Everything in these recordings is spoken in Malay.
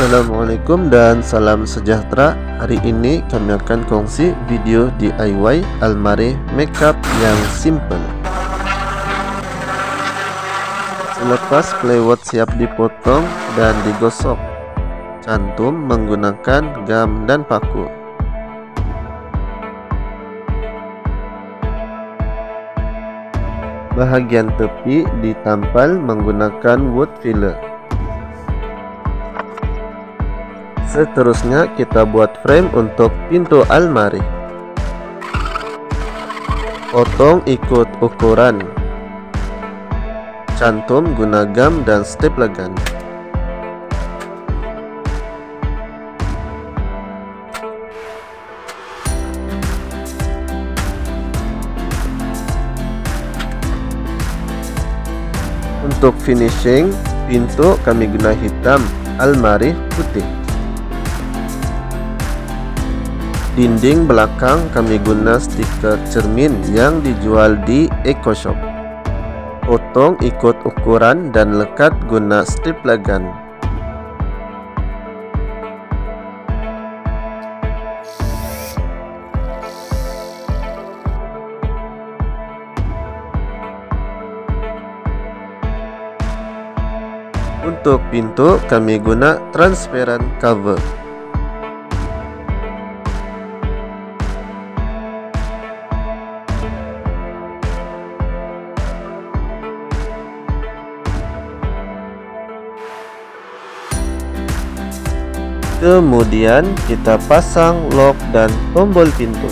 Assalamualaikum dan salam sejahtera. Hari ini kami akan kongsi video DIY almari makeup yang simple. Selepas plywood siap dipotong dan digosok, cantum menggunakan gam dan paku. Bahagian tepi ditampal menggunakan wood filler. Seterusnya kita buat frame untuk pintu almari. Potong ikut ukuran. Cantum guna gam dan stapler gun. Untuk finishing, pintu kami guna hitam, almari putih. Dinding belakang kami guna stiker cermin yang dijual di EcoShop. Potong ikut ukuran dan lekat guna stapler gun. Untuk pintu kami guna transparent cover. Kemudian kita pasang lock dan tombol pintu.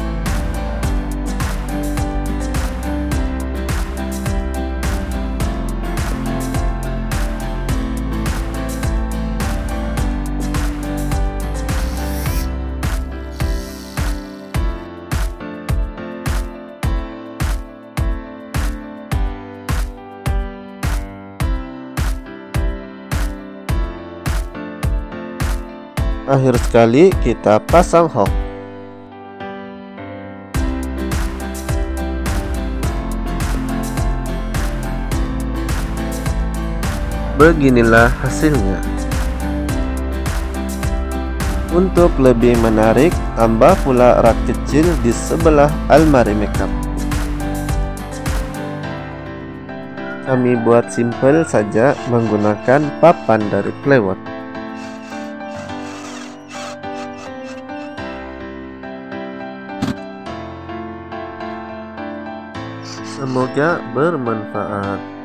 Akhir sekali kita pasang hook. Beginilah hasilnya. Untuk lebih menarik, tambah pula rak kecil di sebelah almari makeup. Kami buat simple saja menggunakan papan dari plywood. Semoga bermanfaat.